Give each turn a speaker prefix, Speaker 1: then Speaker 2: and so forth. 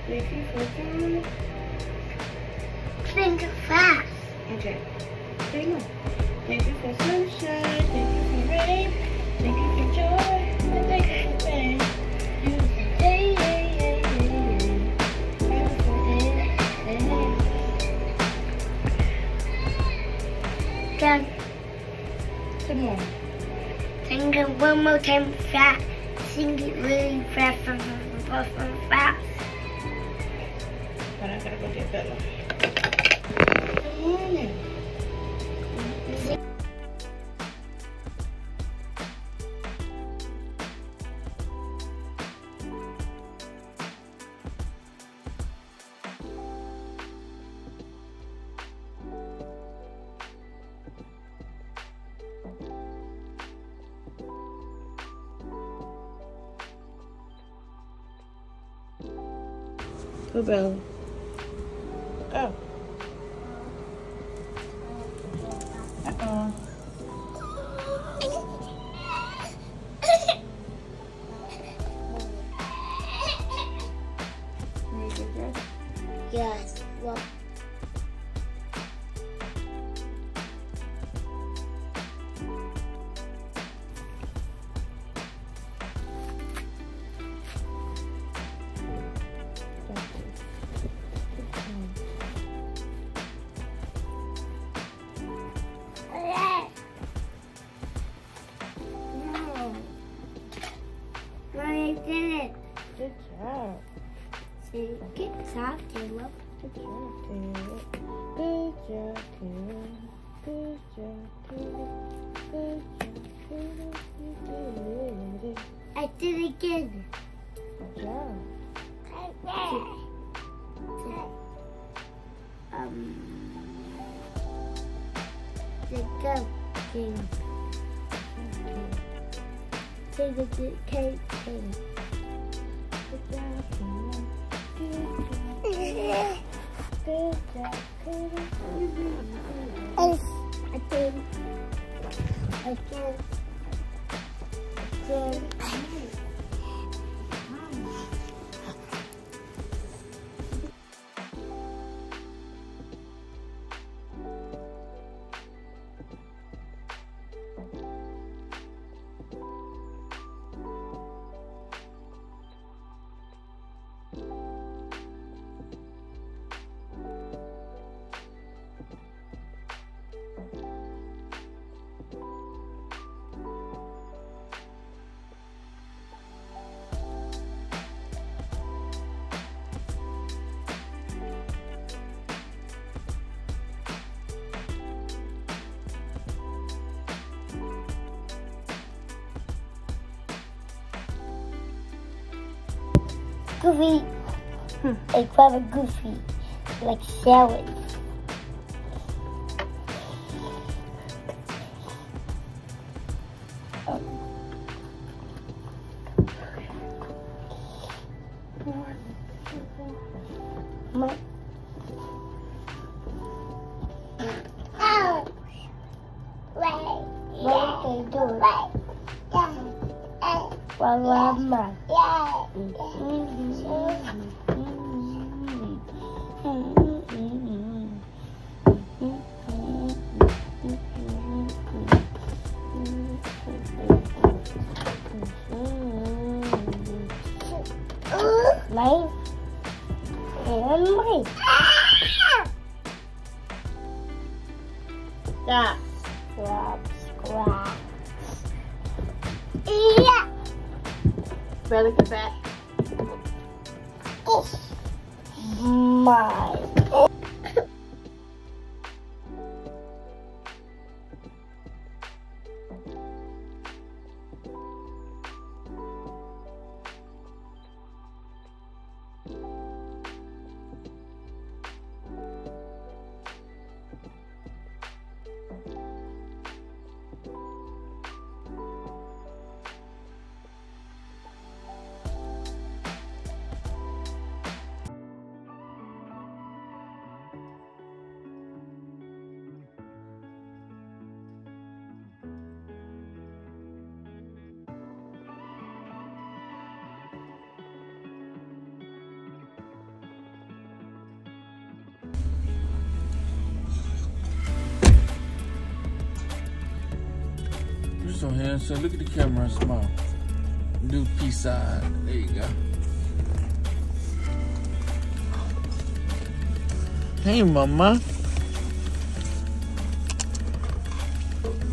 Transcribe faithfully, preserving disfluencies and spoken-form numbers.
Speaker 1: Thank you for joy.
Speaker 2: Think fast.
Speaker 1: Okay. There you go. Thank you for sunshine. Thank you for rain. Thank you for joy. And thank you for pain. Beautiful day, yeah, yeah, yeah, yeah. Beautiful day, yeah.
Speaker 2: Done.
Speaker 1: Come on.
Speaker 2: Sing it one more time fast. Sing it really fast, fast, fast, fast.
Speaker 1: But I gotta go get Bella. Good morning. Go, Bella. Go. Uh-oh. Ready to dress?
Speaker 2: Yes. Well. I did it.
Speaker 1: Good job.
Speaker 2: See, get soft, Caleb.
Speaker 1: Good job, Caleb. Good job, Caleb. Good job, Caleb. Good job, Caleb. You did it.
Speaker 2: I did it again.
Speaker 1: Good job.
Speaker 2: Um, the go king. Say the good cake king.
Speaker 1: Good job, Caleb. Good job. Good job, Caleb.
Speaker 2: I did. I did. I did. Goofy, hmm. Like Father Goofy, like salads. Um. My. Oh. Right. What are they doing? Right. Well, Mama. Yeah. Mine and mine. Stop. Scrub, scrub. Yeah.
Speaker 1: Bella, get back.
Speaker 2: It's mine.
Speaker 3: so handsome. Look at the camera and smile. Do peace side. There you go. Hey, mama.